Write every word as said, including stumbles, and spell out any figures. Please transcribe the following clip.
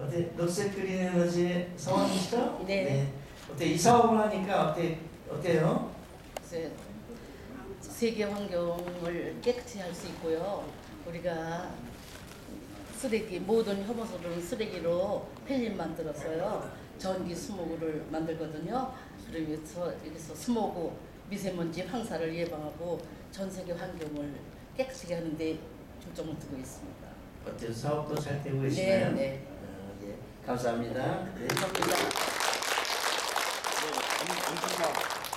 어때 녹색 그린 에너지 사원이시죠? 네. 네. 어때 이 사업을 하니까 어때 어때요? 이제 세계 환경을 깨끗이 할 수 있고요. 우리가 쓰레기 모든 혐오스러운 쓰레기로 펠린 만들었어요. 전기 스모그를 만들거든요. 그래서 여기서 스모그 미세먼지 황사를 예방하고 전 세계 환경을 깨끗하게 하는데 중점을 두고 있습니다. 어때요? 사업도 잘 되고 계시나요? 네, 네. 어, 예. 감사합니다. 네. 감사합니다. 네, 감사합니다.